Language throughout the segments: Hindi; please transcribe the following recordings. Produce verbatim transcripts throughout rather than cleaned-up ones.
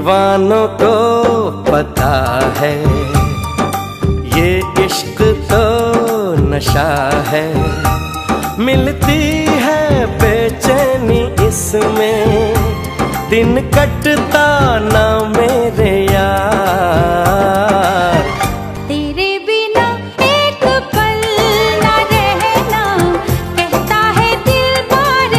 दीवानों को पता है ये इश्क तो नशा है, मिलती है बेचैनी इसमें, दिन कटता ना मेरे यार। तेरे बिना एक पल ना रहना, कहता है दिल बार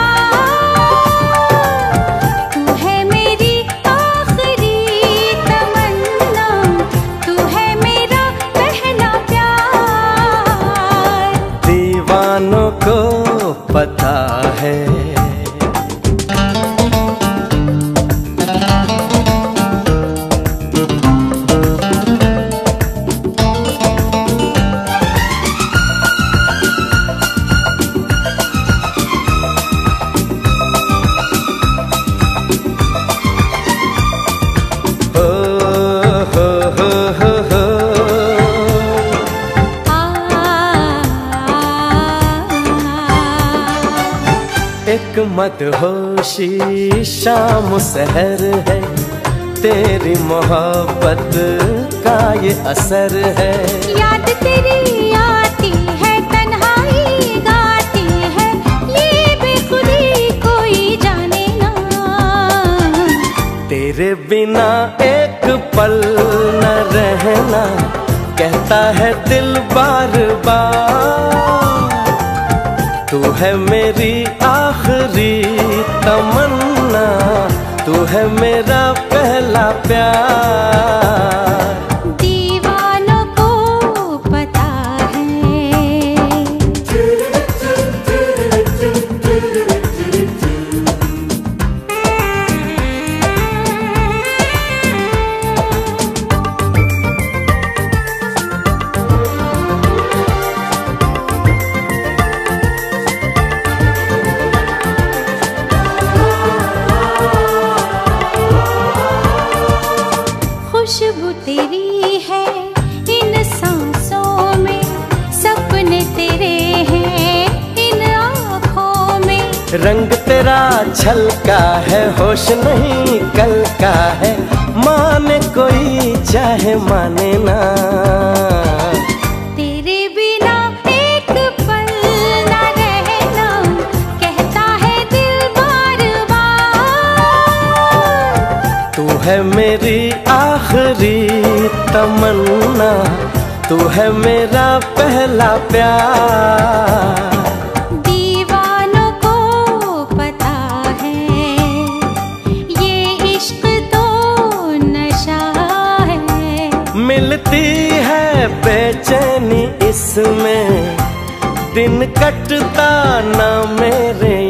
बार। तू है मेरी आखिरी तमन्ना, तू है मेरा पहला प्यार। दीवानों को पता है। एक मदहोशी शाम सहर है, तेरी मोहब्बत का ये असर है। याद तेरी आती है, तन्हाई गाती है, ये बेखुदी कोई जाने ना। तेरे बिना एक पल न रहना, कहता है दिल बार बार। तू है मेरी आखिरी तमन्ना, तू है मेरा पहला प्यार। दीवानों को पता है। खुशबू तेरी है इन सांसों में, सपने तेरे हैं इन आँखों में। रंग तेरा छलका है, होश नहीं कल का है, माने कोई चाहे माने ना। तेरे बिना एक पल ना रहना, कहता है दिल बार बार। तू है मेरी आखिरी तमन्ना, तू है मेरा पहला प्यार। दीवानों को पता है ये इश्क तो नशा है, मिलती है बेचैनी इसमें, दिन कटता ना मेरे